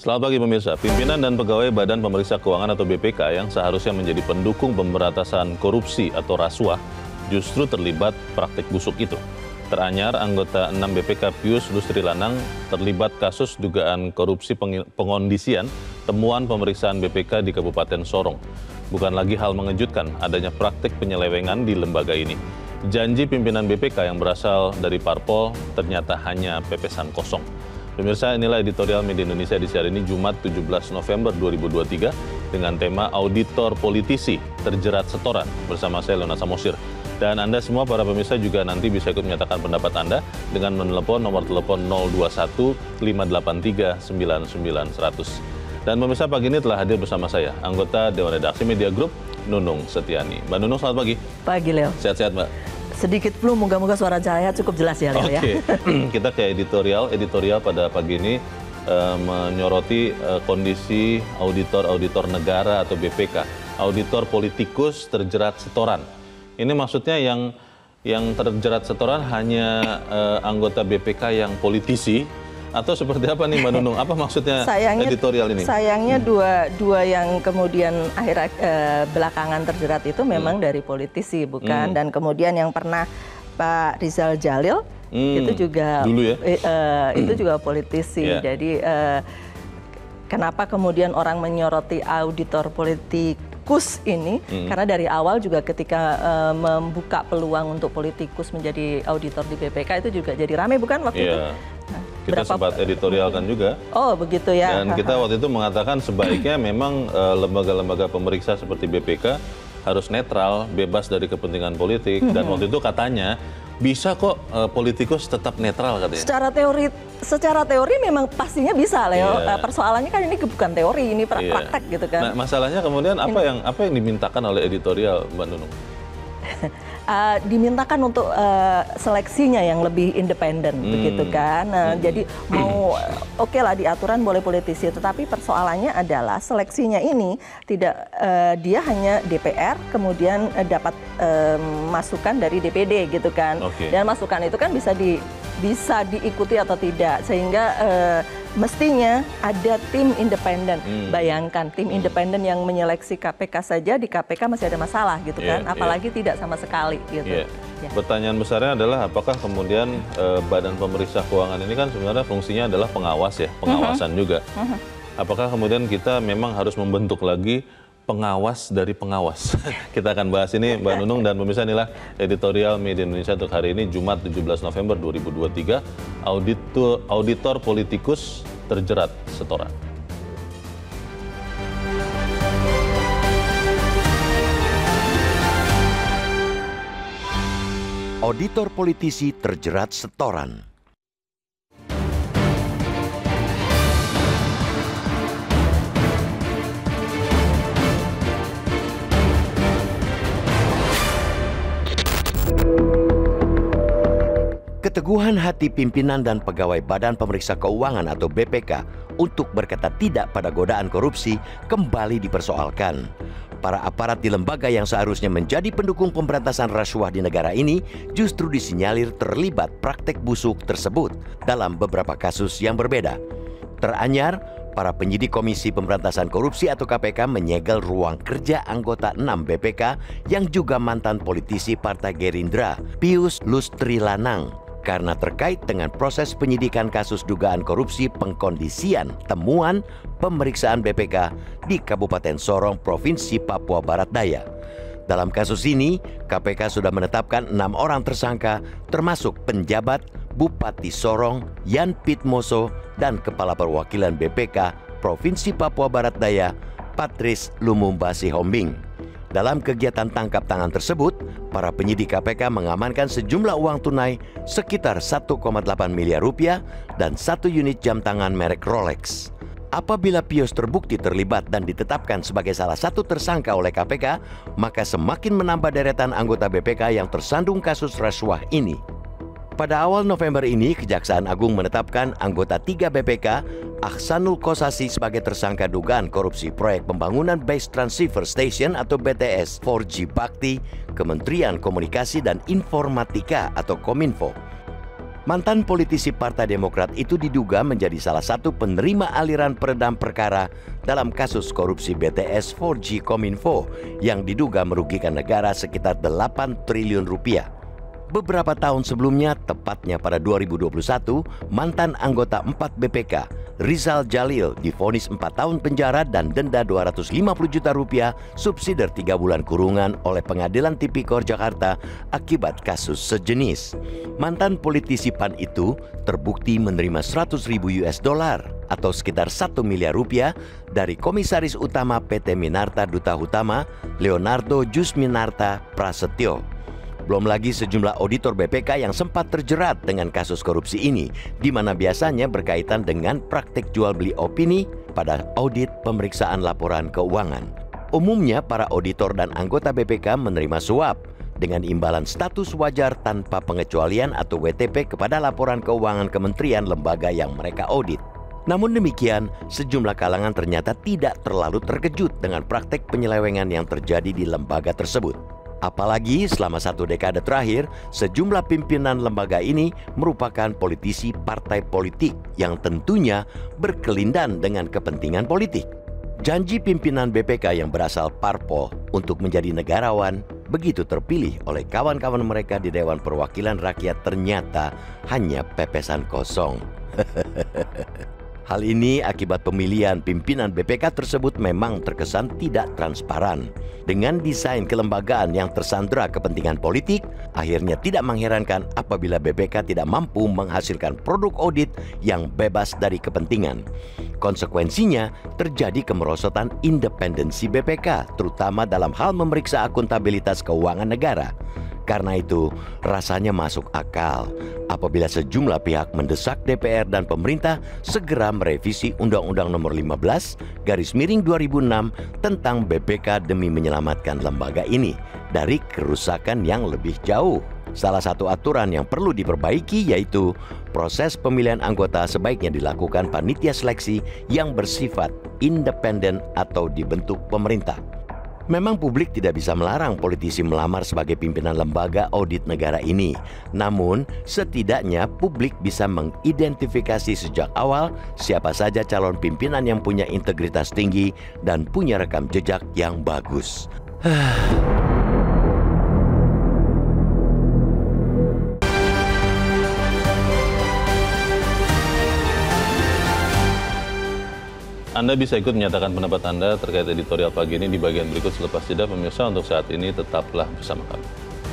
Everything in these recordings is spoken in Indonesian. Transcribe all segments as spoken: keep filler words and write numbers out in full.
Selamat pagi pemirsa. Pimpinan dan pegawai Badan Pemeriksa Keuangan atau B P K yang seharusnya menjadi pendukung pemberantasan korupsi atau rasuah justru terlibat praktik busuk itu. Teranyar, anggota enam B P K Pius Lustri Lanang terlibat kasus dugaan korupsi pengondisian temuan pemeriksaan B P K di Kabupaten Sorong. Bukan lagi hal mengejutkan adanya praktik penyelewengan di lembaga ini. Janji pimpinan B P K yang berasal dari parpol ternyata hanya pepesan kosong. Pemirsa, inilah editorial Media Indonesia di siang ini Jumat tujuh belas November dua ribu dua puluh tiga dengan tema Auditor Politisi Terjerat Setoran bersama saya Leona Samosir. Dan Anda semua para pemirsa juga nanti bisa ikut menyatakan pendapat Anda dengan menelepon nomor telepon nol dua satu lima delapan tiga sembilan sembilan seratus. Dan pemirsa, pagi ini telah hadir bersama saya anggota Dewan Redaksi Media Group Nunung Setiani. Mbak Nunung, selamat pagi. Pagi, Leo. Sehat-sehat, Mbak. Sedikit flu, moga-moga suara saya cukup jelas ya, Leo. Oke, ya. Kita ke editorial. Editorial pada pagi ini uh, menyoroti uh, kondisi auditor-auditor negara atau B P K. Auditor politikus terjerat setoran. Ini maksudnya yang yang terjerat setoran hanya uh, anggota B P K yang politisi, atau seperti apa nih Mbak Nunung? Apa maksudnya sayangnya, editorial ini? Sayangnya hmm. dua dua yang kemudian akhir eh, belakangan terjerat itu memang hmm. dari politisi, bukan? Hmm. Dan kemudian yang pernah Pak Rizal Jalil hmm. itu juga dulu ya, eh, eh, itu juga politisi. Yeah. Jadi eh, kenapa kemudian orang menyoroti auditor politikus ini? Hmm. Karena dari awal juga ketika uh, membuka peluang untuk politikus menjadi auditor di B P K itu juga jadi ramai, bukan waktu yeah. itu? Nah, kita berapa... sempat editorialkan juga. Oh, begitu ya. Dan kita waktu itu mengatakan sebaiknya memang lembaga-lembaga uh, pemeriksa seperti B P K harus netral, bebas dari kepentingan politik. Dan waktu itu katanya bisa kok uh, politikus tetap netral katanya. Secara teori, secara teori memang pastinya bisa, Leo. Yeah. Persoalannya kan ini bukan teori, ini pra yeah. praktek gitu kan. Nah, masalahnya kemudian apa ini... yang apa yang dimintakan oleh editorial, Mbak Nunung? Uh, dimintakan untuk uh, seleksinya yang lebih independen, hmm. begitu kan. Uh, hmm. Jadi mau oke okay lah di aturan boleh politisi, tetapi persoalannya adalah seleksinya ini tidak uh, dia hanya D P R, kemudian uh, dapat uh, masukan dari D P D gitu kan. Okay. Dan masukan itu kan bisa di bisa diikuti atau tidak, sehingga uh, mestinya ada tim independen. Hmm. Bayangkan tim hmm. independen yang menyeleksi K P K saja di K P K masih ada masalah gitu yeah, kan, apalagi yeah. tidak sama sekali gitu. Yeah. Yeah. Pertanyaan besarnya adalah apakah kemudian uh, Badan Pemeriksa Keuangan ini kan sebenarnya fungsinya adalah pengawas ya, pengawasan uh-huh. juga. Uh-huh. Apakah kemudian kita memang harus membentuk lagi pengawas dari pengawas? Kita akan bahas ini Mbak Nunung, dan pemirsa, inilah editorial Media Indonesia untuk hari ini Jumat tujuh belas November dua ribu dua puluh tiga. Auditor, auditor politikus terjerat setoran. Auditor politisi terjerat setoran. Keteguhan hati pimpinan dan pegawai Badan Pemeriksa Keuangan atau B P K untuk berkata tidak pada godaan korupsi kembali dipersoalkan. Para aparat di lembaga yang seharusnya menjadi pendukung pemberantasan rasuah di negara ini justru disinyalir terlibat praktek busuk tersebut dalam beberapa kasus yang berbeda. Teranyar, para penyidik Komisi Pemberantasan Korupsi atau K P K menyegel ruang kerja anggota enam B P K yang juga mantan politisi Partai Gerindra, Pius Lustri Lanang, karena terkait dengan proses penyidikan kasus dugaan korupsi pengkondisian temuan pemeriksaan B P K di Kabupaten Sorong, Provinsi Papua Barat Daya. Dalam kasus ini, K P K sudah menetapkan enam orang tersangka, termasuk penjabat Bupati Sorong, Yan Pitmoso, dan Kepala Perwakilan B P K Provinsi Papua Barat Daya, Patris Lumumba Sihombing. Dalam kegiatan tangkap tangan tersebut, para penyidik K P K mengamankan sejumlah uang tunai sekitar satu koma delapan miliar rupiah dan satu unit jam tangan merek Rolex. Apabila Pius terbukti terlibat dan ditetapkan sebagai salah satu tersangka oleh K P K, maka semakin menambah deretan anggota B P K yang tersandung kasus rasuah ini. Pada awal November ini, Kejaksaan Agung menetapkan anggota tiga B P K, Ahsanul Kosasi, sebagai tersangka dugaan korupsi proyek pembangunan Base Transceiver Station atau B T S empat G Bakti, Kementerian Komunikasi dan Informatika atau Kominfo. Mantan politisi Partai Demokrat itu diduga menjadi salah satu penerima aliran peredam perkara dalam kasus korupsi B T S empat G Kominfo yang diduga merugikan negara sekitar delapan triliun rupiah. Beberapa tahun sebelumnya, tepatnya pada dua ribu dua puluh satu, mantan anggota empat B P K, Rizal Jalil, divonis empat tahun penjara dan denda dua ratus lima puluh juta rupiah subsidi tiga bulan kurungan oleh Pengadilan Tipikor Jakarta akibat kasus sejenis. Mantan politisi P A N itu terbukti menerima seratus ribu U S dollar atau sekitar satu miliar rupiah dari Komisaris Utama P T Minarta Duta Utama, Leonardo Jusminarta Prasetyo. Belum lagi sejumlah auditor B P K yang sempat terjerat dengan kasus korupsi ini, di mana biasanya berkaitan dengan praktik jual beli opini pada audit pemeriksaan laporan keuangan. Umumnya para auditor dan anggota B P K menerima suap dengan imbalan status wajar tanpa pengecualian atau W T P kepada laporan keuangan kementerian lembaga yang mereka audit. Namun demikian, sejumlah kalangan ternyata tidak terlalu terkejut dengan praktik penyelewengan yang terjadi di lembaga tersebut. Apalagi selama satu dekade terakhir, sejumlah pimpinan lembaga ini merupakan politisi partai politik yang tentunya berkelindan dengan kepentingan politik. Janji pimpinan B P K yang berasal parpol untuk menjadi negarawan begitu terpilih oleh kawan-kawan mereka di Dewan Perwakilan Rakyat ternyata hanya pepesan kosong. Hal ini akibat pemilihan pimpinan B P K tersebut memang terkesan tidak transparan. Dengan desain kelembagaan yang tersandera kepentingan politik, akhirnya tidak mengherankan apabila B P K tidak mampu menghasilkan produk audit yang bebas dari kepentingan. Konsekuensinya, terjadi kemerosotan independensi B P K, terutama dalam hal memeriksa akuntabilitas keuangan negara. Karena itu, rasanya masuk akal apabila sejumlah pihak mendesak D P R dan pemerintah segera merevisi Undang-Undang Nomor lima belas garis miring dua ribu enam tentang B P K demi menyelamatkan lembaga ini dari kerusakan yang lebih jauh. Salah satu aturan yang perlu diperbaiki yaitu proses pemilihan anggota sebaiknya dilakukan panitia seleksi yang bersifat independen atau dibentuk pemerintah. Memang publik tidak bisa melarang politisi melamar sebagai pimpinan lembaga audit negara ini. Namun, setidaknya publik bisa mengidentifikasi sejak awal siapa saja calon pimpinan yang punya integritas tinggi dan punya rekam jejak yang bagus. Anda bisa ikut menyatakan pendapat Anda terkait editorial pagi ini di bagian berikut selepas jeda. Pemirsa, untuk saat ini tetaplah bersama kami.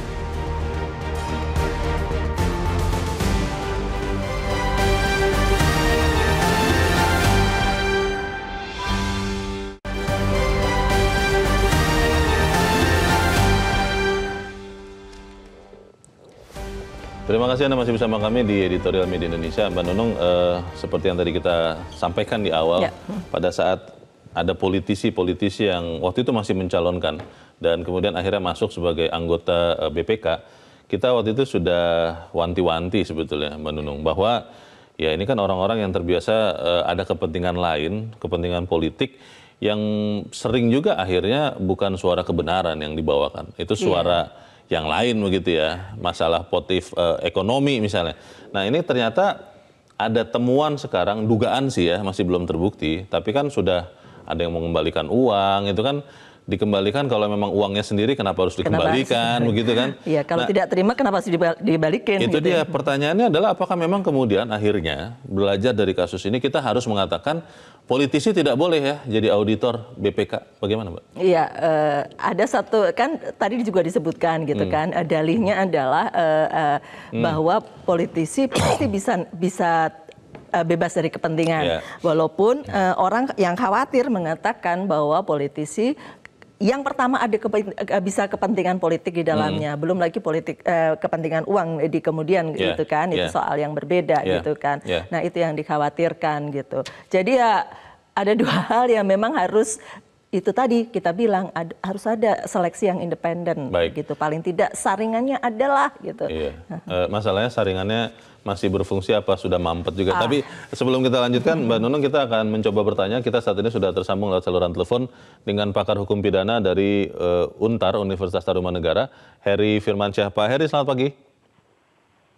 Terima kasih Anda masih bersama kami di Editorial Media Indonesia. Mbak Nunung, eh, seperti yang tadi kita sampaikan di awal, ya. Pada saat ada politisi-politisi yang waktu itu masih mencalonkan dan kemudian akhirnya masuk sebagai anggota eh, B P K, kita waktu itu sudah wanti-wanti sebetulnya Mbak Nunung, bahwa ya ini kan orang-orang yang terbiasa eh, ada kepentingan lain, kepentingan politik yang sering juga akhirnya bukan suara kebenaran yang dibawakan, itu suara... Yeah. yang lain begitu ya, masalah motif eh, ekonomi misalnya. Nah ini ternyata ada temuan sekarang, dugaan sih ya, masih belum terbukti, tapi kan sudah ada yang mengembalikan uang, itu kan dikembalikan kalau memang uangnya sendiri kenapa harus dikembalikan kenapa? Begitu kan? Iya, kalau nah, tidak terima kenapa harus dibalikin? Itu gitu dia ya. Pertanyaannya adalah apakah memang kemudian akhirnya belajar dari kasus ini kita harus mengatakan politisi tidak boleh ya jadi auditor B P K, bagaimana Mbak? Iya, uh, ada satu kan tadi juga disebutkan gitu hmm. kan, uh, dalihnya adalah uh, uh, hmm. bahwa politisi pasti bisa bisa uh, bebas dari kepentingan, yeah. walaupun uh, orang yang khawatir mengatakan bahwa politisi yang pertama ada kepen, bisa kepentingan politik di dalamnya, hmm. belum lagi politik eh, kepentingan uang di kemudian yeah. gitu kan, itu yeah. soal yang berbeda yeah. gitu kan. Yeah. Nah itu yang dikhawatirkan gitu. Jadi ya ada dua hal yang memang harus itu tadi kita bilang ad, harus ada seleksi yang independen gitu. Paling tidak saringannya adalah gitu. Iya. uh, masalahnya saringannya masih berfungsi apa sudah mampet juga. Ah. Tapi sebelum kita lanjutkan, Mbak Nunung, kita akan mencoba bertanya. Kita saat ini sudah tersambung lewat saluran telepon dengan pakar hukum pidana dari uh, UNTAR, Universitas Tarumanegara, Heri Firmansyah. Pak Heri, selamat pagi.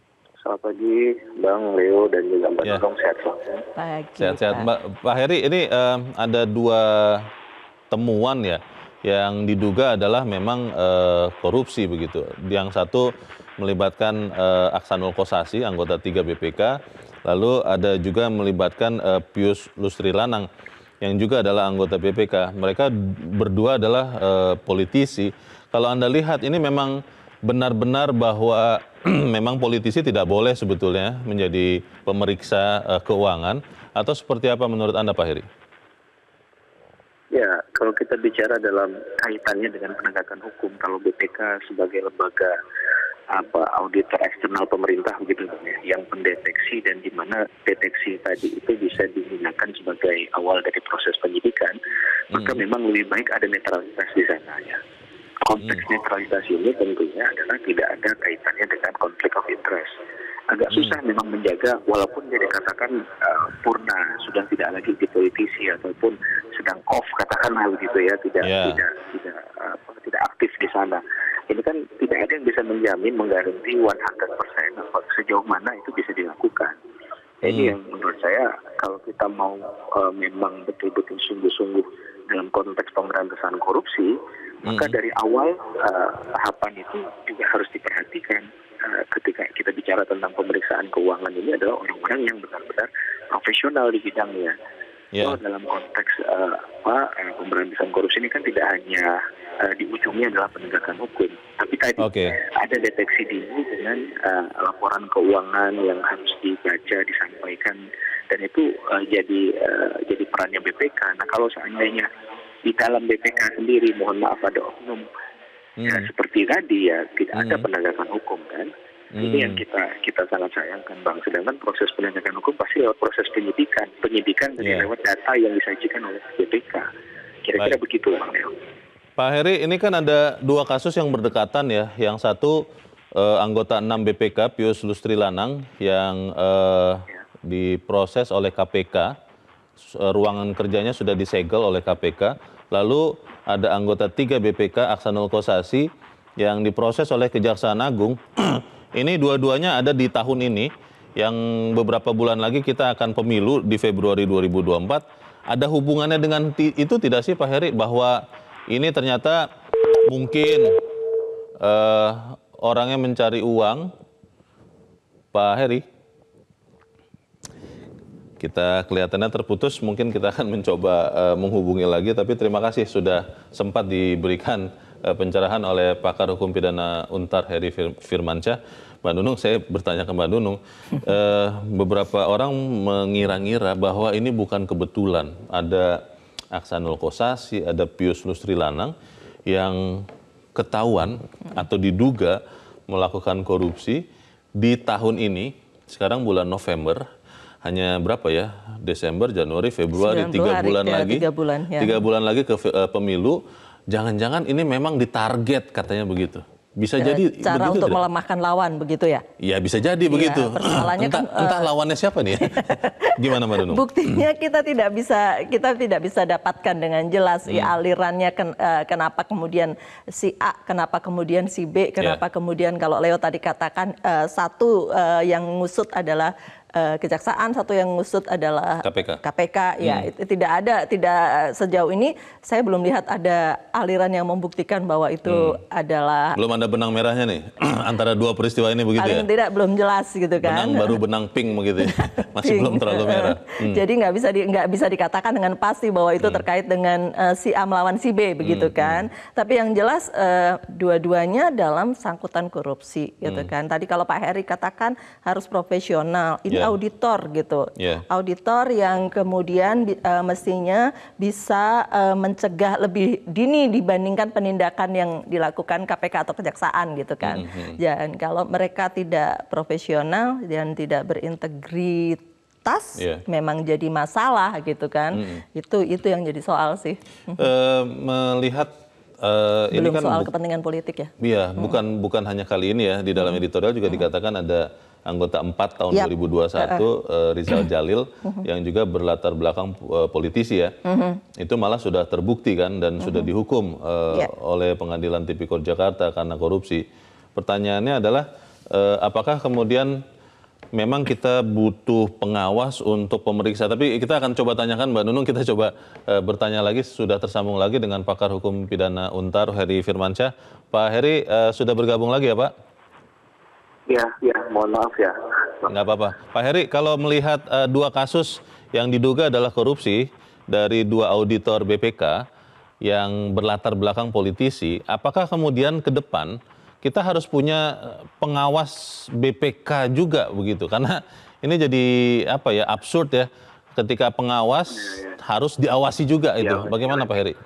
Selamat pagi, Bang Leo dan juga Mbak Ya. Nunung, sehat selalu. Pagi, Sehat-sehat. Pak. Mbak Pak Heri, ini eh, ada dua temuan ya yang diduga adalah memang eh, korupsi begitu. Yang satu melibatkan eh, Aksanul Kossasi, anggota tiga B P K, lalu ada juga melibatkan eh, Pius Lustri Lanang yang juga adalah anggota B P K. Mereka berdua adalah eh, politisi. Kalau Anda lihat ini memang benar-benar bahwa memang politisi tidak boleh sebetulnya menjadi pemeriksa uh, keuangan, atau seperti apa menurut Anda, Pak Heri? Ya, kalau kita bicara dalam kaitannya dengan penegakan hukum, kalau B P K sebagai lembaga apa auditor eksternal pemerintah begitu ya, yang pendeteksi dan di mana deteksi tadi itu bisa digunakan sebagai awal dari proses penyidikan, hmm. maka memang lebih baik ada netralitas di sana ya. Konteks netralitas ini tentunya adalah tidak ada kaitannya dengan konflik of interest. Agak susah memang menjaga, walaupun dia dikatakan uh, purna, sudah tidak lagi di politisi ataupun sedang off, katakanlah begitu ya, tidak yeah. tidak tidak uh, tidak aktif di sana. Ini kan tidak ada yang bisa menjamin, menggaranti seratus persen sejauh mana itu bisa dilakukan. Ini hmm. yang menurut saya kalau kita mau uh, memang betul-betul sungguh-sungguh dalam konteks pemberantasan korupsi, maka dari awal uh, tahapan itu juga harus diperhatikan uh, ketika kita bicara tentang pemeriksaan keuangan ini adalah orang-orang yang benar-benar profesional di bidangnya. Yeah. So, dalam konteks uh, apa uh, pemberantasan korupsi ini kan tidak hanya uh, di ujungnya adalah penegakan hukum, tapi tadi okay. ada deteksi dini dengan uh, laporan keuangan yang harus dibaca, disampaikan, dan itu uh, jadi uh, jadi perannya B P K. Nah, kalau seandainya di dalam B P K sendiri, mohon maaf ada oknum hmm. ya, seperti tadi ya tidak hmm. ada penegakan hukum kan. Hmm. Ini yang kita kita sangat sayangkan, Bang. Sedangkan proses penegakan hukum pasti lewat proses penyidikan, penyidikan yeah. lewat data yang disajikan oleh B P K. Kira-kira Baik. begitu, Bang Leo. Pak Heri, ini kan ada dua kasus yang berdekatan ya. Yang satu eh, anggota enam B P K Pius Lustri Lanang yang eh, yeah. diproses oleh K P K. Ruangan kerjanya sudah disegel oleh K P K. Lalu ada anggota tiga B P K Aksanul Kossasi yang diproses oleh Kejaksaan Agung. Ini dua-duanya ada di tahun ini, yang beberapa bulan lagi kita akan pemilu di Februari dua ribu dua puluh empat. Ada hubungannya dengan itu tidak sih Pak Heri, bahwa ini ternyata mungkin uh, orangnya mencari uang, Pak Heri? Kita kelihatannya terputus, mungkin kita akan mencoba uh, menghubungi lagi, tapi terima kasih sudah sempat diberikan uh, pencerahan oleh pakar hukum pidana Untar Heri Firmansyah. Mbak Nunung, saya bertanya ke Mbak Nunung, uh, beberapa orang mengira-ngira bahwa ini bukan kebetulan. Ada Aksanul Kossasi, ada Pius Lustri Lanang yang ketahuan atau diduga melakukan korupsi di tahun ini, sekarang bulan November. Hanya berapa ya? Desember, Januari, Februari, tiga bulan ya, lagi. Tiga bulan, ya. Tiga bulan lagi ke uh, pemilu. Jangan-jangan ini memang ditarget katanya begitu. Bisa ya, jadi cara begitu untuk tidak? melemahkan lawan begitu ya? Iya bisa jadi ya, begitu. Persoalannya entah, kan, entah uh, lawannya siapa nih? Gimana Mbak Nunung? Buktinya kita tidak bisa kita tidak bisa dapatkan dengan jelas hmm. ya, alirannya ken, uh, kenapa kemudian si A, kenapa kemudian si B, kenapa yeah. kemudian kalau Leo tadi katakan uh, satu uh, yang ngusut adalah Uh, kejaksaan, satu yang ngusut adalah K P K. K P K. Ya, hmm. itu tidak ada, tidak sejauh ini saya belum lihat ada aliran yang membuktikan bahwa itu hmm. adalah. Belum ada benang merahnya nih antara dua peristiwa ini begitu paling ya? Tidak belum jelas gitu kan. Benang baru benang pink begitu ya? Masih belum terlalu merah. Hmm. Jadi nggak bisa di, nggak bisa dikatakan dengan pasti bahwa itu hmm. terkait dengan uh, si A melawan si B begitu hmm. kan. Hmm. Tapi yang jelas uh, dua-duanya dalam sangkutan korupsi gitu hmm. kan. Tadi kalau Pak Heri katakan harus profesional. Ini yeah. auditor gitu, yeah. auditor yang kemudian uh, mestinya bisa uh, mencegah lebih dini dibandingkan penindakan yang dilakukan K P K atau kejaksaan gitu kan. Mm-hmm. Dan kalau mereka tidak profesional dan tidak berintegritas, yeah. memang jadi masalah gitu kan. Mm-hmm. Itu itu yang jadi soal sih. Uh, melihat Uh, Belum ini kan soal kepentingan politik ya? Iya, hmm. bukan bukan hanya kali ini ya, di dalam editorial juga hmm. dikatakan ada anggota empat tahun yep. dua ribu dua puluh satu uh, Rizal Jalil hmm. yang juga berlatar belakang uh, politisi ya. Hmm. Itu malah sudah terbukti kan dan hmm. sudah dihukum uh, yeah. oleh Pengadilan Tipikor Jakarta karena korupsi. Pertanyaannya adalah uh, apakah kemudian memang kita butuh pengawas untuk pemeriksa. Tapi kita akan coba tanyakan Mbak Nunung, kita coba uh, bertanya lagi, sudah tersambung lagi dengan pakar hukum pidana Untar, Heri Firmansyah. Pak Heri, uh, sudah bergabung lagi ya Pak? Ya, ya, mohon maaf ya. Nggak apa-apa. Pak Heri, kalau melihat uh, dua kasus yang diduga adalah korupsi dari dua auditor B P K yang berlatar belakang politisi, apakah kemudian ke depan kita harus punya pengawas B P K juga begitu? Karena ini jadi apa ya, absurd ya, ketika pengawas ya, ya. harus diawasi juga itu. Ya, bagaimana ya. Pak Heri?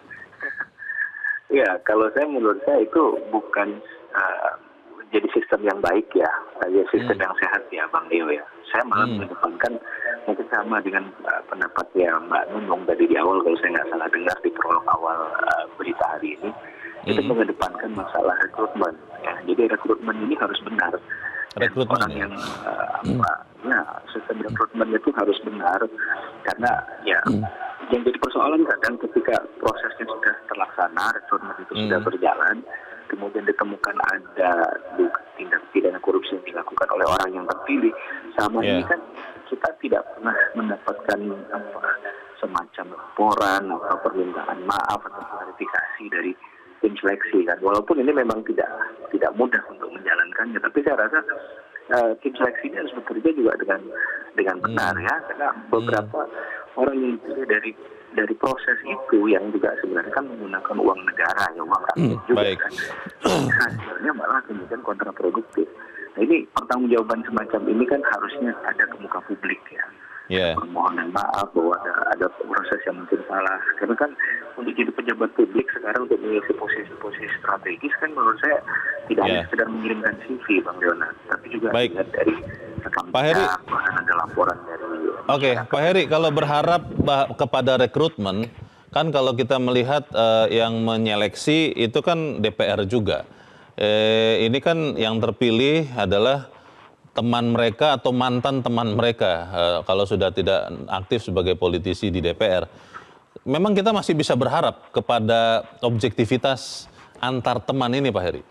Ya, kalau saya menurut saya itu bukan uh, jadi sistem yang baik ya, ya sistem hmm. yang sehat ya Bang Leo ya. Saya malah hmm. mendepankan mungkin sama dengan uh, pendapatnya Mbak Nunung tadi di awal, kalau saya nggak salah dengar di prolog awal uh, berita hari ini. Kita hmm. mengedepankan masalah rekrutmen. Ya. Jadi rekrutmen ini harus benar. Rekrutmen orang ya? yang uh, apa, ya sistem rekrutmen itu harus benar, karena ya hmm. yang jadi persoalan kadang ketika prosesnya sudah terlaksana, rekrutmen itu hmm. sudah berjalan, kemudian ditemukan ada tindak pidana korupsi yang dilakukan oleh orang yang terpilih, sama yeah. ini kan kita tidak pernah mendapatkan apa, semacam laporan atau permintaan maaf atau klarifikasi dari tim seleksi kan, walaupun ini memang tidak tidak mudah untuk menjalankannya, tapi saya rasa uh, tim seleksi ini harus bekerja juga dengan dengan benar hmm. ya, karena beberapa hmm. orang yang dipilih dari dari proses itu yang juga sebenarnya kan menggunakan uang negara ya, uang rakyat hmm, juga baik. kan, hasilnya malah kemudian kontraproduktif. Nah ini pertanggungjawaban semacam ini kan harusnya ada ke muka publik ya. Yeah. Permohonan maaf bahwa ada, ada proses yang mungkin salah. Karena kan untuk jadi pejabat publik sekarang untuk mengisi posisi-posisi strategis kan menurut saya tidak yeah. hanya sekedar mengirimkan C V Bang Leonard, tapi juga baik. dari rekam jejak, bahkan ada laporan dari. Oke, okay. Pak Heri, kalau berharap kepada rekrutmen, kan kalau kita melihat uh, yang menyeleksi itu kan D P R juga. Eh, ini kan yang terpilih adalah teman mereka atau mantan teman mereka, uh, kalau sudah tidak aktif sebagai politisi di D P R. Memang kita masih bisa berharap kepada objektivitas antar teman ini, Pak Heri?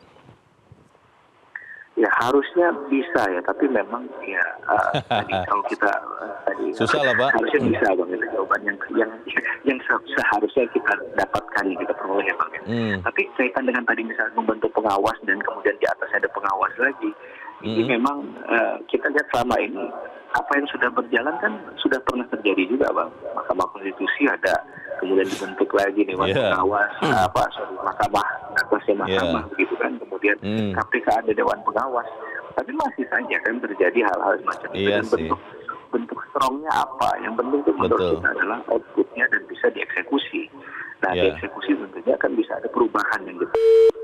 Ya harusnya bisa ya, tapi memang ya uh, tadi kalau kita uh, tadi susah lah Pak. Harusnya hmm. bisa Bang, itu jawaban yang yang yang seharusnya kita dapatkan, kita peroleh Bang. Hmm. Tapi kaitan dengan tadi misalnya membentuk pengawas dan kemudian di atas ada pengawas lagi. Ini hmm. memang uh, kita lihat selama ini apa yang sudah berjalan kan sudah pernah terjadi juga Bang. Mahkamah Konstitusi ada, kemudian dibentuk lagi Dewan yeah. Pengawas, hmm. apa sorry, Mahkamah atasnya Mahkamah yeah. begitu kan. Kemudian hmm. K P K ada Dewan Pengawas. Tapi masih saja kan terjadi hal-hal semacam itu. Iya dan bentuk bentuk strongnya apa? Yang penting itu menurut Betul. kita adalah outputnya dan bisa dieksekusi. Nah yeah. dieksekusi tentunya kan bisa ada perubahan yang gitu.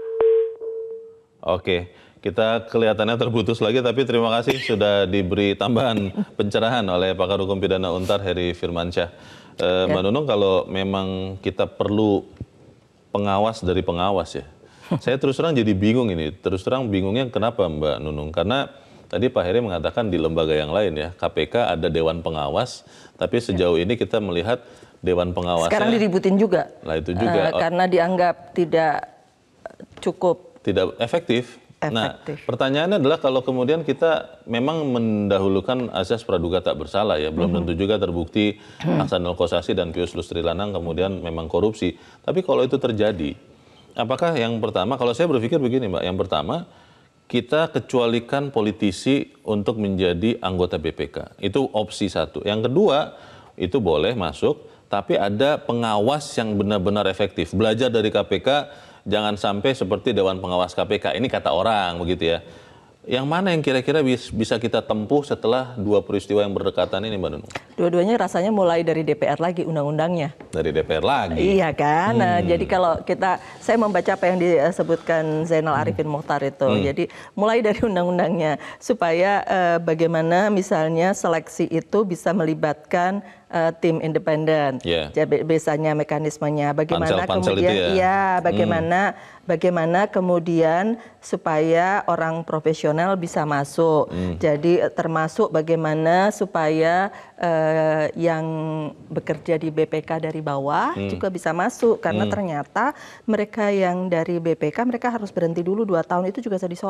Oke. Kita kelihatannya terputus lagi, tapi terima kasih sudah diberi tambahan pencerahan oleh pakar hukum pidana Untar, Heri Firmansyah. E, ya. Mbak Nunung, kalau memang kita perlu pengawas dari pengawas ya, saya terus terang jadi bingung ini. Terus terang bingungnya kenapa Mbak Nunung? Karena tadi Pak Heri mengatakan di lembaga yang lain ya, K P K ada Dewan Pengawas, tapi sejauh ini kita melihat Dewan Pengawasnya... Sekarang diributin juga. Lah itu juga. Uh, karena dianggap tidak cukup... Tidak efektif. Efektif. Nah, pertanyaannya adalah kalau kemudian kita memang mendahulukan asas praduga tak bersalah ya, belum mm-hmm. tentu juga terbukti Aksanul Kossasi dan Pius Lustri Lanang kemudian memang korupsi. Tapi kalau itu terjadi, apakah yang pertama, kalau saya berpikir begini Mbak, yang pertama kita kecualikan politisi untuk menjadi anggota B P K. Itu opsi satu. Yang kedua, itu boleh masuk, tapi ada pengawas yang benar-benar efektif. Belajar dari K P K, jangan sampai seperti Dewan Pengawas K P K. Ini kata orang begitu ya. Yang mana yang kira-kira bisa kita tempuh setelah dua peristiwa yang berdekatan ini, Mbak Nunung? Dua-duanya rasanya mulai dari D P R lagi undang-undangnya. Dari D P R lagi? Iya kan. Hmm. Nah, jadi kalau kita, saya membaca apa yang disebutkan Zainal Arifin Mokhtar itu. Hmm. Jadi mulai dari undang-undangnya supaya eh, bagaimana misalnya seleksi itu bisa melibatkan uh, tim independen. Yeah. Jadi biasanya mekanismenya bagaimana pansel, kemudian pansel ya, ya bagaimana hmm. bagaimana kemudian supaya orang profesional bisa masuk. Hmm. Jadi termasuk bagaimana supaya uh, yang bekerja di B P K dari bawah hmm. juga bisa masuk karena hmm. ternyata mereka yang dari B P K mereka harus berhenti dulu dua tahun, itu juga jadi soal.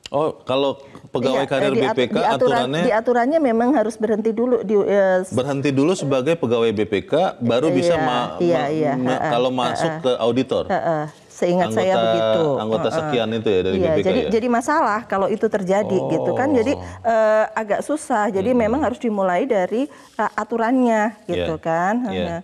Oh, kalau pegawai Iya, karir di B at- P K di aturan, aturannya di aturannya memang harus berhenti dulu di eh, berhenti dulu sebagai pegawai B P K, baru bisa Iya, ma- iya, ma- iya, ma- ha-ha, kalau masuk ha-ha. ke auditor. Heeh, seingat saya Anggota- begitu. anggota Heeh. sekian itu ya dari Iya, B P K jadi ya? jadi masalah kalau itu terjadi gitu kan. Jadi eh, agak susah. Jadi memang harus dimulai dari uh, aturannya gitu Iya, kan. iya.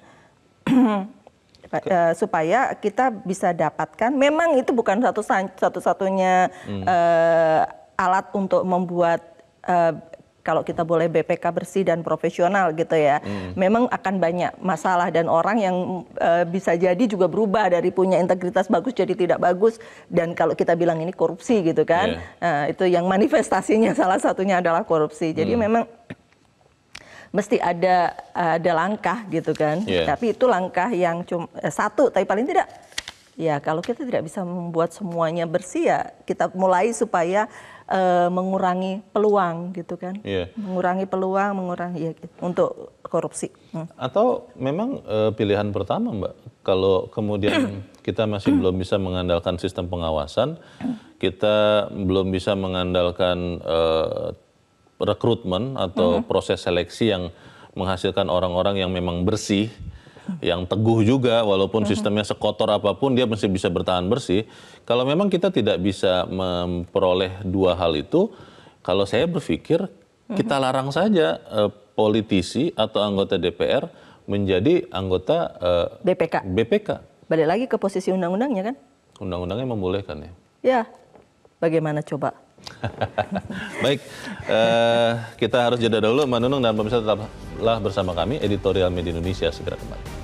Eh, supaya kita bisa dapatkan. Memang itu bukan satu satu-satunya eh, alat untuk membuat eh, kalau kita boleh B P K bersih dan profesional gitu ya. Memang akan banyak masalah dan orang yang eh, bisa jadi juga berubah dari punya integritas bagus jadi tidak bagus, dan kalau kita bilang ini korupsi gitu kan. Nah, itu yang manifestasinya salah satunya adalah korupsi. Jadi memang mesti ada ada langkah gitu kan. Yeah. Tapi itu langkah yang cuma eh, satu, tapi paling tidak ya kalau kita tidak bisa membuat semuanya bersih ya kita mulai supaya eh, mengurangi peluang gitu kan. Yeah. Mengurangi peluang, mengurangi ya gitu, untuk korupsi. Hmm. Atau memang eh, pilihan pertama, Mbak, kalau kemudian kita masih belum bisa mengandalkan sistem pengawasan, kita belum bisa mengandalkan eh, rekrutmen atau proses seleksi yang menghasilkan orang-orang yang memang bersih, yang teguh juga, walaupun sistemnya sekotor apapun dia masih bisa bertahan bersih. Kalau memang kita tidak bisa memperoleh dua hal itu, kalau saya berpikir kita larang saja eh, politisi atau anggota D P R menjadi anggota eh, B P K. B P K. Balik lagi ke posisi undang-undangnya kan? Undang-undangnya membolehkan ya. Ya, bagaimana coba? Baik, eh, kita harus jeda dulu. Mbak Nunung dan pemirsa tetaplah bersama kami. Editorial Media Indonesia segera kembali.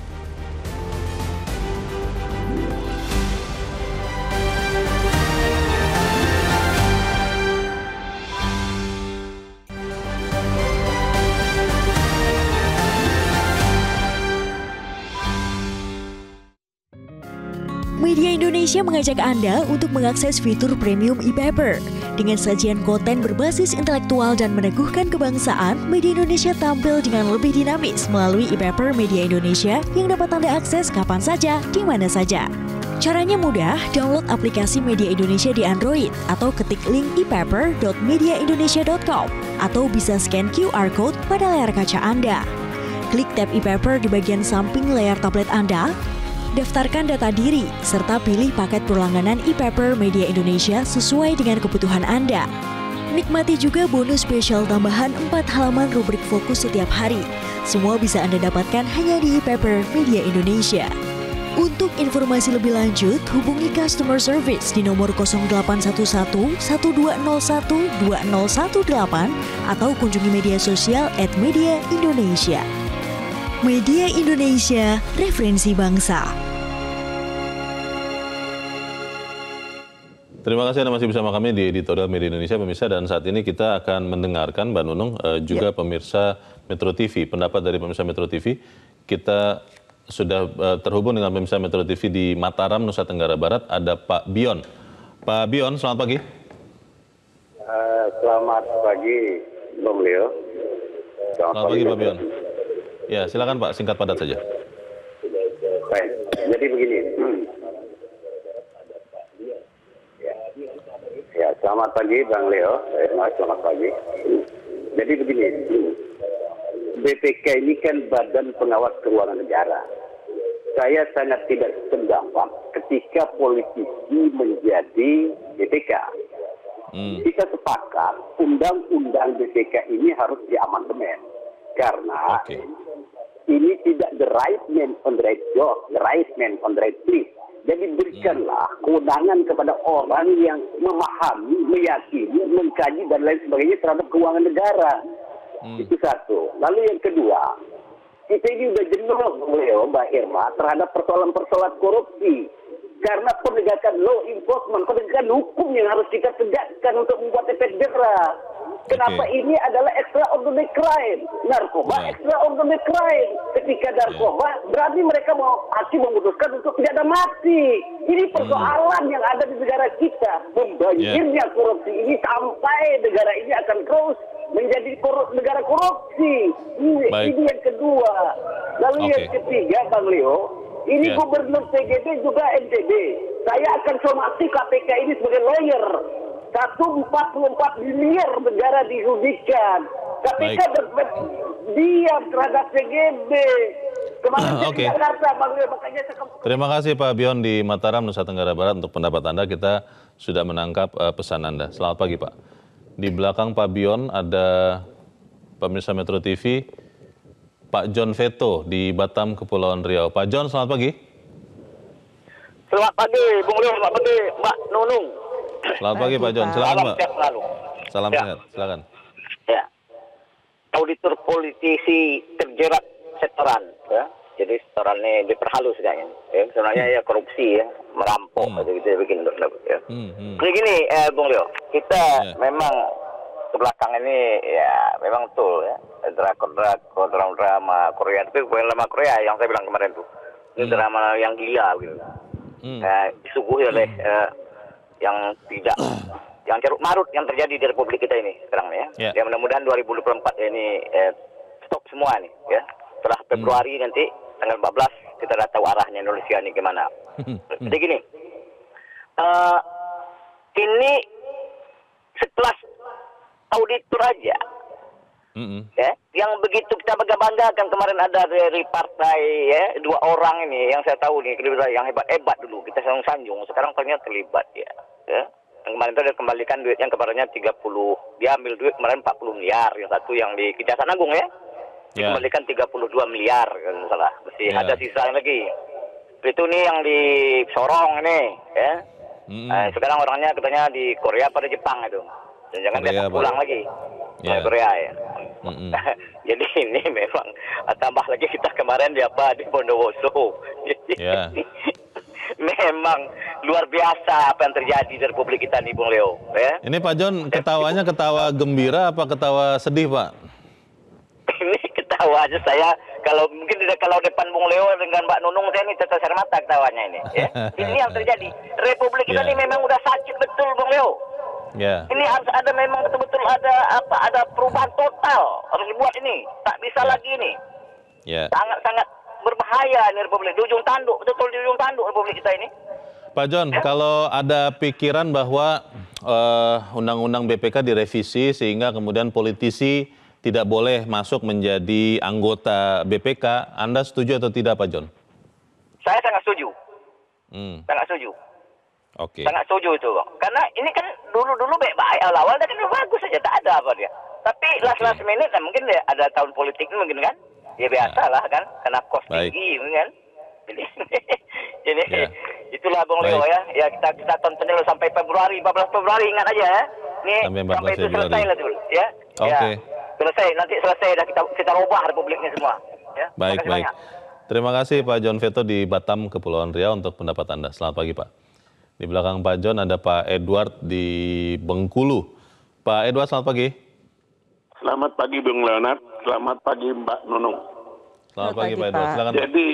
Media Indonesia mengajak Anda untuk mengakses fitur premium e-paper. Dengan sajian konten berbasis intelektual dan meneguhkan kebangsaan, Media Indonesia tampil dengan lebih dinamis melalui e-paper Media Indonesia yang dapat Anda akses kapan saja, di mana saja. Caranya mudah, download aplikasi Media Indonesia di Android atau ketik link e paper dot media indonesia dot com atau bisa scan Q R code pada layar kaca Anda. Klik tab e-paper di bagian samping layar tablet Anda, daftarkan data diri, serta pilih paket berlangganan e-paper Media Indonesia sesuai dengan kebutuhan Anda. Nikmati juga bonus spesial tambahan empat halaman rubrik fokus setiap hari. Semua bisa Anda dapatkan hanya di e-paper Media Indonesia. Untuk informasi lebih lanjut, hubungi customer service di nomor nol delapan satu satu, satu dua nol satu, dua nol satu delapan atau kunjungi media sosial at Media Indonesia. Media Indonesia, referensi bangsa. Terima kasih Anda masih bersama kami di Editorial Media Indonesia, pemirsa. Dan saat ini kita akan mendengarkan, Mbak Nunung, eh, juga ya. Pemirsa Metro T V. Pendapat dari pemirsa Metro T V. Kita sudah eh, terhubung dengan pemirsa Metro T V di Mataram, Nusa Tenggara Barat. Ada Pak Bion. Pak Bion, selamat pagi. Uh, selamat pagi, Bung Leo. Selamat, selamat pagi, Pak Bion. Ya, silakan Pak, singkat padat saja. Baik, jadi begini. Ya, selamat pagi Bang Leo. Selamat pagi. Jadi begini, B P K ini kan Badan Pengawas Keuangan Negara. Saya sangat tidak sependapat ketika politisi menjadi B P K. Hmm. Kita sepakat undang-undang B P K ini harus diamandemen karena okay. ini tidak the right man on the right job, the right man on the right place. Jadi berikanlah hmm. kewenangan kepada orang yang memahami, meyakini, mengkaji dan lain sebagainya terhadap keuangan negara. Hmm. Itu satu. Lalu yang kedua, kita ini sudah jenuh, Leo, Mbak Irma, terhadap persoalan-persoalan korupsi. Karena penegakan law enforcement, penegakan hukum yang harus kita tegakkan untuk membuat efek jerah. Kenapa okay. ini adalah extraordinary crime? Narkoba yeah. extraordinary crime. Ketika narkoba, yeah. berarti mereka mau hakim memutuskan untuk tidak ada mati. Ini persoalan mm. yang ada di negara kita. Membanjirnya yeah. korupsi ini sampai negara ini akan terus menjadi korup, negara korupsi. Ini, ini yang kedua. Lalu okay. yang ketiga, Bang Leo, ini yeah. gubernur T G D juga N T B. Saya akan somasi K P K ini sebagai lawyer. seratus empat puluh empat miliar negara dirugikan. K P K diam terhadap C G B. Kemarin Oke. di Jakarta, Bang Leo, makanya saya... Terima kasih Pak Bion di Mataram, Nusa Tenggara Barat untuk pendapat Anda. Kita sudah menangkap uh, pesan Anda. Selamat pagi Pak. Di belakang Pak Bion ada pemirsa Metro T V, Pak John Veto di Batam, Kepulauan Riau. Pak John, selamat pagi. Selamat pagi, Bung Leo. Selamat pagi, Mbak Nunung. Selamat pagi Pak John. Silakan Salam Pak. sehat selalu. Salam Ya. sehat. Silakan. Ya. Auditor politisi terjerat setoran, ya. Jadi setoran ini diperhalus kayaknya. Ya, sebenarnya ya korupsi ya, merampok Hmm. atau gitu bikin ya. Hmm, hmm. Jadi gini, eh, Bung Leo, kita Ya. memang ke belakang ini ya memang betul ya. Drakor-drakor, drama Korea itu bukan drama Korea yang saya bilang kemarin tuh. Ini Hmm. drama yang gila gitu. Hmm. Eh, disuguhi oleh eh, yang tidak yang carut marut yang terjadi di Republik kita ini sekarang ya. Ya. Ya mudah-mudahan dua ribu dua puluh empat ini eh, stop semua nih ya. Setelah Februari nanti tanggal empat belas kita udah tahu arahnya Indonesia ini gimana. Jadi gini, uh, ini setelah auditor aja, Hmm. ya, yang begitu kita bangga-banggakan kemarin ada dari partai ya dua orang ini yang saya tahu nih yang hebat-hebat dulu kita sanjung-sanjung sekarang ternyata terlibat ya. Ya. Yang kemarin itu dia kembalikan duit yang kepadanya tiga puluh, dia ambil duit kemarin empat puluh miliar, yang satu yang di Kejaksaan Agung ya. Ya. Dikembalikan tiga puluh dua miliar kalau salah. Masih Ya. ada sisa lagi. Itu nih yang di Sorong ini ya. Hmm. Nah, sekarang orangnya katanya di Korea pada Jepang itu. Dan jangan Korea, dia Pak. pulang lagi. Ya. Nah, Korea ya. Mm-mm. Jadi ini memang tambah lagi kita kemarin di apa di Bondowoso. Ya. Memang luar biasa apa yang terjadi di Republik kita nih Bung Leo ya. Ini Pak John ketawanya ketawa gembira apa ketawa sedih Pak? Ini ketawa aja saya kalau mungkin tidak kalau depan Bung Leo dengan Mbak Nunung saya ini tetes air mata ketawanya ini ya. Ini yang terjadi. Republik kita Ya. ini memang udah sakit betul Bung Leo. Ya. Ini harus ada memang betul-betul ada apa ada perubahan total harus dibuat ini. Tak bisa lagi ini. Ya. Sangat-sangat berbahaya ini Republik. Di ujung tanduk, betul di ujung tanduk Republik kita ini. Pak John, kalau ada pikiran bahwa eh, undang-undang B P K direvisi sehingga kemudian politisi tidak boleh masuk menjadi anggota B P K, Anda setuju atau tidak Pak John? Saya sangat setuju. Hmm. Sangat setuju. Oke. Sangat setuju itu, Bang. Karena ini kan dulu-dulu baik-baik awal-awal dia kan bagus saja, tak ada apa dia. Tapi last-last minute kan mungkin dia ada tahun politik mungkin kan. Ya biasa lah kan, karena kos Baik. tinggi mungkin kan. Jadi, jadi Ya. itulah Bung Leo Baik. ya. Ya kita kita tonton dulu sampai Februari, empat belas Februari ingat aja ya. Ini Sampai empat belas sampai itu Februari. selesai lah dulu ya. Oke. Ya. Selesai, nanti selesai dah kita kita ubah republiknya semua. Ya. Baik, Terima kasih baik. banyak. Terima kasih Pak John Veto di Batam, Kepulauan Riau untuk pendapat Anda. Selamat pagi Pak. Di belakang Pak John ada Pak Edward di Bengkulu. Pak Edward, selamat pagi. Selamat pagi Bung Leonard, selamat pagi Mbak Nunung. Selamat Selamat pagi pagi, Pak Edward. Pak. Silakan Pak. Jadi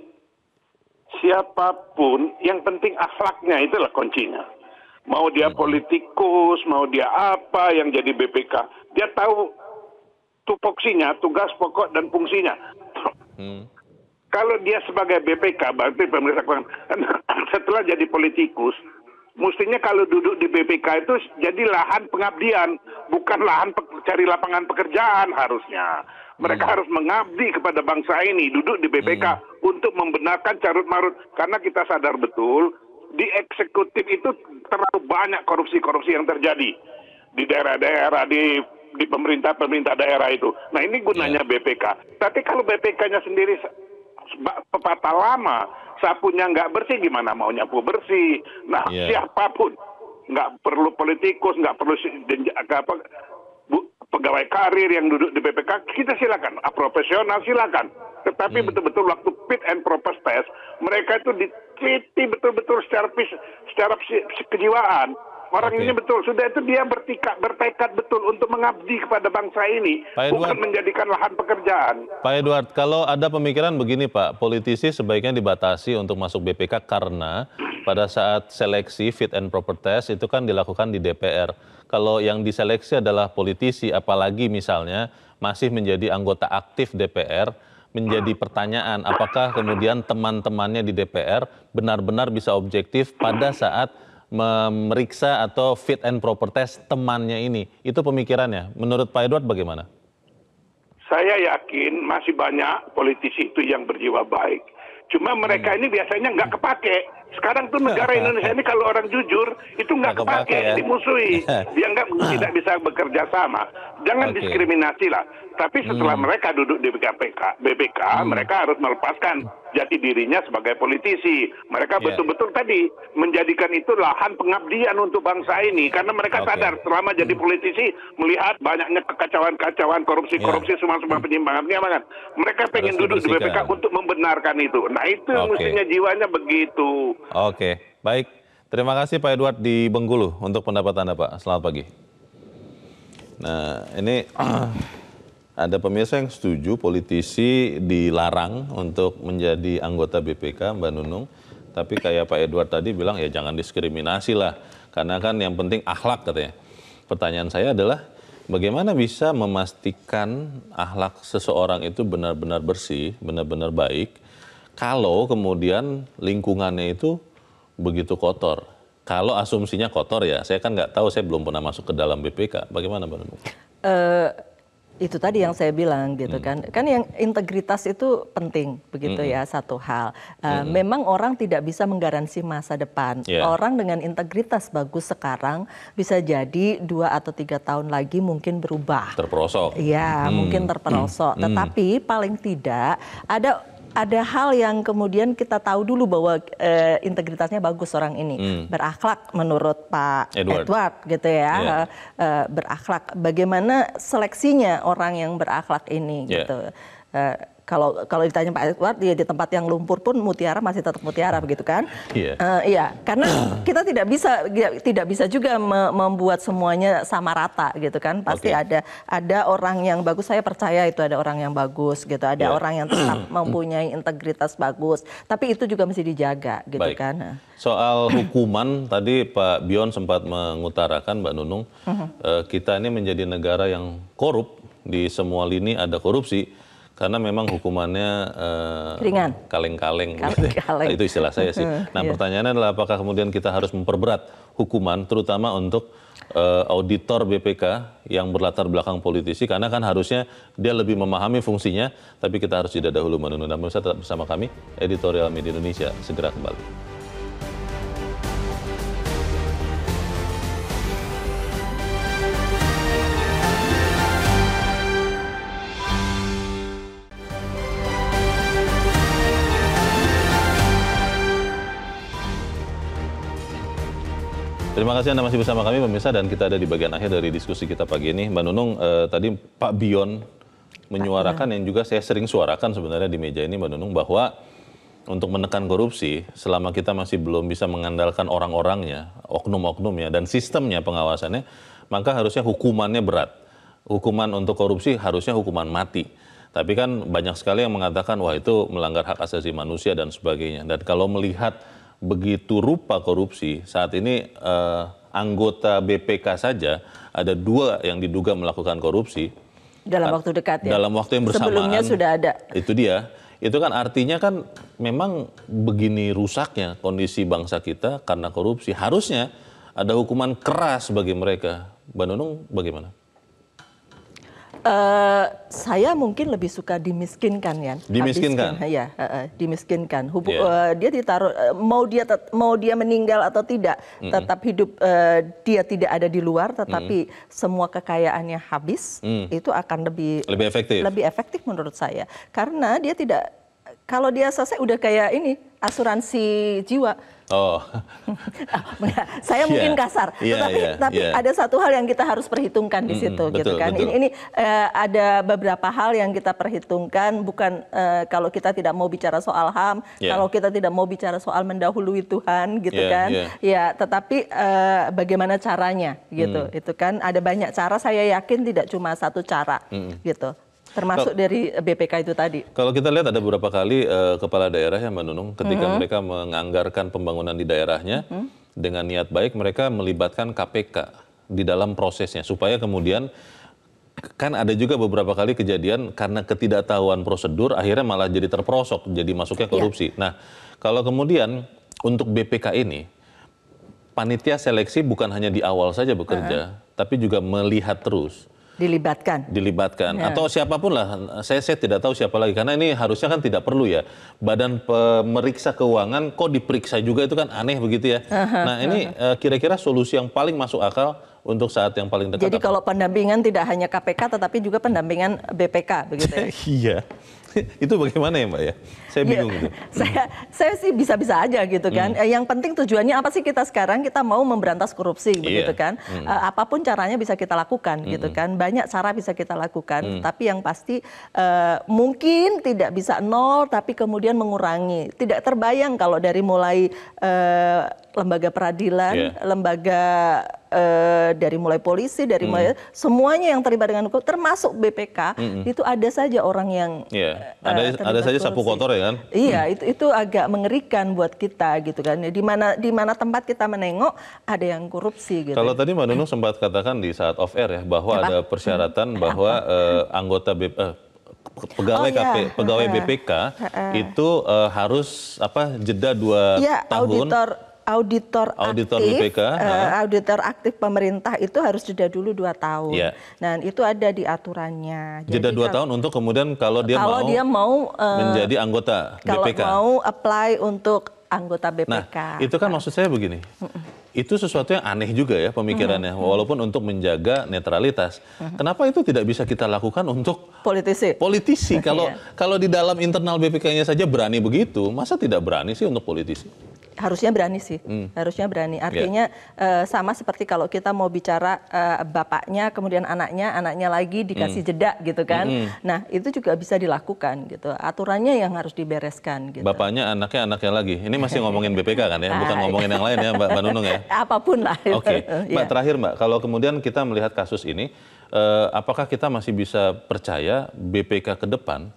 siapapun yang penting akhlaknya itulah kuncinya. Mau dia politikus, mau dia apa yang jadi B P K, dia tahu tupoksinya, tugas pokok dan fungsinya. Hmm. Kalau dia sebagai B P K, berarti pemerintah keuangan, setelah jadi politikus, mestinya kalau duduk di B P K itu jadi lahan pengabdian, bukan lahan pe- cari lapangan pekerjaan harusnya. Mereka harus mengabdi kepada bangsa ini, duduk di B P K untuk membenarkan carut marut. Karena kita sadar betul, di eksekutif itu terlalu banyak korupsi-korupsi yang terjadi di daerah-daerah, di di pemerintah-pemerintah daerah itu. Nah ini gunanya B P K. Tapi kalau B P K-nya sendiri pepatah lama, sapunya nggak bersih, gimana mau nyapu bersih? Nah, Yeah. siapapun, nggak perlu politikus, nggak perlu si- jenja- apa, bu- pegawai karir yang duduk di B P K, kita silakan, ah, profesional silakan. Tetapi betul-betul waktu fit and proper test, mereka itu diteliti betul-betul secara pis- secara psi- kejiwaan. Orang Oke. ini betul, sudah itu dia bertikad, bertekad betul untuk mengabdi kepada bangsa ini, Pak bukan Edward. menjadikan lahan pekerjaan. Pak Edward, kalau ada pemikiran begini Pak, politisi sebaiknya dibatasi untuk masuk B P K karena pada saat seleksi fit and proper test itu kan dilakukan di D P R. Kalau yang diseleksi adalah politisi, apalagi misalnya masih menjadi anggota aktif D P R, menjadi pertanyaan apakah kemudian teman-temannya di D P R benar-benar bisa objektif pada saat memeriksa atau fit and proper test temannya ini. Itu pemikirannya. Menurut Pak Edward bagaimana? Saya yakin masih banyak politisi itu yang berjiwa baik. Cuma mereka hmm. ini biasanya nggak kepake. Sekarang tuh negara Indonesia ini kalau orang jujur itu nggak kepake, ya? Dimusuhi, dia nggak tidak bisa bekerja sama. Jangan okay. diskriminasi lah. Tapi setelah hmm. mereka duduk di B P K, B P K hmm. mereka harus melepaskan jati dirinya sebagai politisi. Mereka betul-betul yeah. tadi menjadikan itu lahan pengabdian untuk bangsa ini. Karena mereka okay. sadar selama jadi politisi melihat banyaknya kekacauan-kacauan, korupsi-korupsi, yeah. semua-semua penyimpangan. Mereka pengen duduk di B P K untuk membenarkan itu. Nah itu okay. mestinya jiwanya begitu. Oke, okay. Baik. Terima kasih Pak Edward di Bengkulu untuk pendapat Anda Pak. Selamat pagi. Nah ini ada pemirsa yang setuju politisi dilarang untuk menjadi anggota B P K, Mbak Nunung. Tapi kayak Pak Edward tadi bilang ya jangan diskriminasi lah. Karena kan yang penting akhlak katanya. Pertanyaan saya adalah bagaimana bisa memastikan akhlak seseorang itu benar-benar bersih, benar-benar baik, kalau kemudian lingkungannya itu begitu kotor. Kalau asumsinya kotor ya, saya kan nggak tahu, saya belum pernah masuk ke dalam B P K. Bagaimana Mbak Nunung? Uh, itu tadi yang saya bilang gitu hmm. kan. Kan yang integritas itu penting begitu hmm. ya, satu hal. Uh, hmm. Memang orang tidak bisa menggaransi masa depan. Yeah. Orang dengan integritas bagus sekarang bisa jadi dua atau tiga tahun lagi mungkin berubah. Terperosok. Iya, hmm. mungkin terperosok. Hmm. Tetapi paling tidak ada ada hal yang kemudian kita tahu dulu bahwa e, integritasnya bagus orang ini, hmm. berakhlak menurut Pak Edward, Edward gitu ya, yeah. e, berakhlak. Bagaimana seleksinya orang yang berakhlak ini, yeah. gitu. E, kalau kalau ditanya Pak Edward, dia di tempat yang lumpur pun mutiara masih tetap mutiara begitu kan? Iya. Uh, iya, karena kita tidak bisa tidak bisa juga me membuat semuanya sama rata gitu kan? Pasti okay. ada ada orang yang bagus. Saya percaya itu ada orang yang bagus gitu. Ada yeah. orang yang tetap mempunyai integritas bagus. Tapi itu juga mesti dijaga gitu. Baik. Kan? Soal hukuman tadi Pak Bion sempat mengutarakan Mbak Nunung, uh-huh. uh, kita ini menjadi negara yang korup, di semua lini ada korupsi. Karena memang hukumannya uh, ringan, kaleng-kaleng, itu istilah saya sih. Nah yeah. pertanyaannya adalah apakah kemudian kita harus memperberat hukuman, terutama untuk uh, auditor B P K yang berlatar belakang politisi, karena kan harusnya dia lebih memahami fungsinya, tapi kita harus jeda dahulu menunggu. Dan pemirsa tetap bersama kami, Editorial Media Indonesia segera kembali. Terima kasih Anda masih bersama kami pemirsa, dan kita ada di bagian akhir dari diskusi kita pagi ini. Mbak Nunung, eh, tadi Pak Bion menyuarakan yang juga saya sering suarakan sebenarnya di meja ini Mbak Nunung, bahwa untuk menekan korupsi selama kita masih belum bisa mengandalkan orang-orangnya, oknum-oknumnya dan sistemnya pengawasannya, maka harusnya hukumannya berat. Hukuman untuk korupsi harusnya hukuman mati. Tapi kan banyak sekali yang mengatakan wah itu melanggar hak asasi manusia dan sebagainya. Dan kalau melihat begitu rupa korupsi, saat ini eh, anggota B P K saja ada dua yang diduga melakukan korupsi. Dalam waktu dekat ya? Dalam waktu yang bersamaan. Sebelumnya sudah ada. Itu dia. Itu kan artinya kan memang begini rusaknya kondisi bangsa kita karena korupsi. Harusnya ada hukuman keras bagi mereka. Mbak Nunung bagaimana? Uh, saya mungkin lebih suka dimiskinkan ya. Dimiskinkan. Habiskin, ya, uh, uh, dimiskinkan. Hubu, yeah. uh, dia ditaruh uh, mau dia mau dia meninggal atau tidak, mm-hmm. tetap hidup uh, dia tidak ada di luar, tetapi mm-hmm. semua kekayaannya habis, mm. itu akan lebih lebih efektif. Lebih efektif menurut saya. Karena dia tidak, kalau dia selesai udah kayak ini asuransi jiwa. Oh, saya mungkin yeah. kasar, yeah, tetapi yeah, tapi yeah. ada satu hal yang kita harus perhitungkan di situ, mm-hmm, gitu betul, kan. Betul. Ini, ini uh, ada beberapa hal yang kita perhitungkan, bukan uh, kalau kita tidak mau bicara soal H A M, yeah. kalau kita tidak mau bicara soal mendahului Tuhan, gitu yeah, kan. Yeah. Ya, tetapi uh, bagaimana caranya, gitu. Mm. Itu kan ada banyak cara. Saya yakin tidak cuma satu cara, mm. gitu. Termasuk kalo, dari B P K itu tadi. Kalau kita lihat ada beberapa kali uh, kepala daerah ya Mbak Nunung, ketika mm-hmm. mereka menganggarkan pembangunan di daerahnya, mm-hmm. dengan niat baik mereka melibatkan K P K di dalam prosesnya. Supaya kemudian, kan ada juga beberapa kali kejadian karena ketidaktahuan prosedur, akhirnya malah jadi terperosok, jadi masuknya korupsi. Yeah. Nah, kalau kemudian untuk B P K ini, panitia seleksi bukan hanya di awal saja bekerja, uh-uh. tapi juga melihat terus. Dilibatkan. Dilibatkan. Ya. Atau siapapun lah, saya, saya tidak tahu siapa lagi. Karena ini harusnya kan tidak perlu ya. Badan pemeriksa keuangan kok diperiksa juga, itu kan aneh begitu ya. Uh-huh. Nah ini uh, kira-kira solusi yang paling masuk akal untuk saat yang paling dekat. Jadi apa? kalau pendampingan tidak hanya K P K tetapi juga pendampingan B P K begitu ya? Iya. Itu bagaimana ya Mbak ya? Saya bingung ya, gitu. Saya, saya sih bisa-bisa aja gitu kan. Hmm. Yang penting tujuannya apa sih kita sekarang? Kita mau memberantas korupsi begitu iya. kan. Hmm. Uh, apapun caranya bisa kita lakukan hmm. gitu kan. Banyak cara bisa kita lakukan. Hmm. Tapi yang pasti uh, mungkin tidak bisa nol tapi kemudian mengurangi. Tidak terbayang kalau dari mulai uh, lembaga peradilan, yeah. lembaga uh, dari mulai polisi, dari hmm. mulai semuanya yang terlibat dengan hukum termasuk B P K hmm. itu ada saja orang yang yeah. Ada uh, ada saja sapu kotor ya kan? Iya, itu itu agak mengerikan buat kita gitu kan. Di mana di mana tempat kita menengok ada yang korupsi gitu. Kalau tadi Mbak Nunung sempat katakan di saat off air ya bahwa apa? Ada persyaratan hmm. bahwa uh, anggota B, uh, pegawai oh, K P, ya. pegawai B P K uh, itu uh, harus apa jeda dua ya, tahun. Auditor Auditor, auditor aktif, B P K, uh, auditor aktif pemerintah itu harus jeda dulu dua tahun. Yeah. Nah itu ada di aturannya. Jeda dua tahun untuk kemudian kalau dia kalau mau, dia mau uh, menjadi anggota B P K. Kalau mau apply untuk anggota B P K. Nah itu kan maksud saya begini. Itu sesuatu yang aneh juga ya pemikirannya, mm-hmm. walaupun untuk menjaga netralitas. Mm-hmm. Kenapa itu tidak bisa kita lakukan untuk politisi? Politisi, kalau yeah. kalau di dalam internal B P K-nya saja berani begitu, masa tidak berani sih untuk politisi? Harusnya berani sih, hmm. harusnya berani. Artinya yeah. uh, sama seperti kalau kita mau bicara uh, bapaknya, kemudian anaknya, anaknya lagi dikasih hmm. jeda gitu kan. Hmm. Nah itu juga bisa dilakukan gitu. Aturannya yang harus dibereskan. Gitu. Bapaknya, anaknya, anaknya lagi. Ini masih ngomongin B P K kan ya, bukan ngomongin yang lain ya Mbak, Mbak Nunung ya. Apapun lah. Oke, okay. Mbak yeah. terakhir Mbak, kalau kemudian kita melihat kasus ini, uh, apakah kita masih bisa percaya B P K ke depan,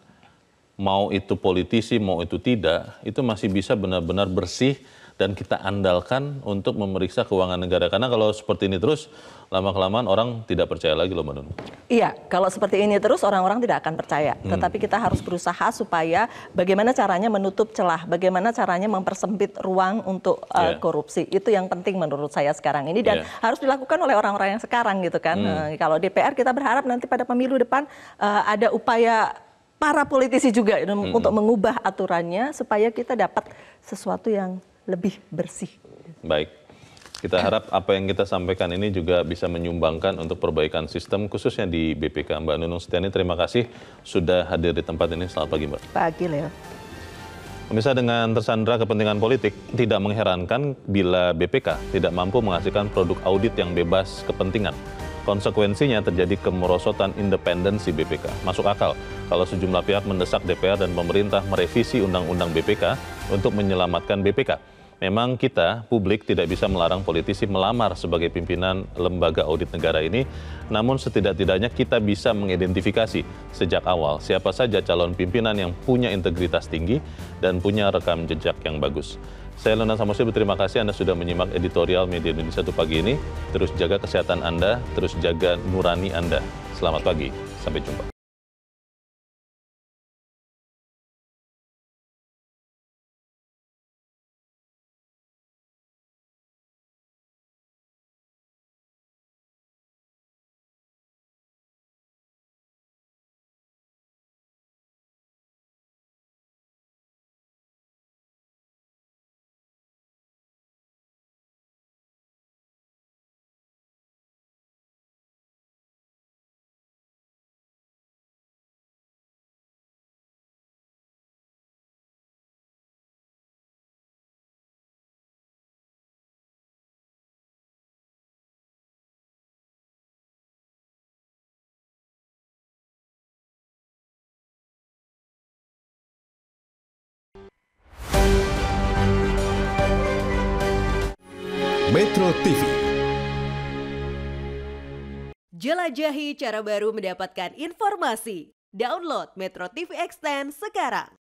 mau itu politisi, mau itu tidak, itu masih bisa benar-benar bersih dan kita andalkan untuk memeriksa keuangan negara. Karena kalau seperti ini terus, lama-kelamaan orang tidak percaya lagi loh Mbak Nunung. Iya, kalau seperti ini terus orang-orang tidak akan percaya. Hmm. Tetapi kita harus berusaha supaya bagaimana caranya menutup celah, bagaimana caranya mempersempit ruang untuk uh, yeah. korupsi. Itu yang penting menurut saya sekarang ini. Dan yeah. harus dilakukan oleh orang-orang yang sekarang gitu kan. Hmm. Uh, kalau D P R kita berharap nanti pada pemilu depan uh, ada upaya para politisi juga hmm. untuk mengubah aturannya supaya kita dapat sesuatu yang lebih bersih. Baik, kita harap apa yang kita sampaikan ini juga bisa menyumbangkan untuk perbaikan sistem khususnya di B P K. Mbak Nunung Setiani, terima kasih sudah hadir di tempat ini. Selamat pagi Mbak. Pagi Leo. Pemirsa, dengan tersandra kepentingan politik, tidak mengherankan bila B P K tidak mampu menghasilkan produk audit yang bebas kepentingan. Konsekuensinya terjadi kemerosotan independensi B P K. Masuk akal kalau sejumlah pihak mendesak D P R dan pemerintah merevisi Undang-Undang B P K untuk menyelamatkan B P K. Memang kita, publik, tidak bisa melarang politisi melamar sebagai pimpinan lembaga audit negara ini, namun setidak-tidaknya kita bisa mengidentifikasi sejak awal siapa saja calon pimpinan yang punya integritas tinggi dan punya rekam jejak yang bagus. Saya Leonard Samosir berterima kasih Anda sudah menyimak editorial Media Indonesia satu pagi ini. Terus jaga kesehatan Anda, terus jaga nurani Anda. Selamat pagi, sampai jumpa. Metro T V. Jelajahi cara baru mendapatkan informasi. Download Metro T V Extend sekarang.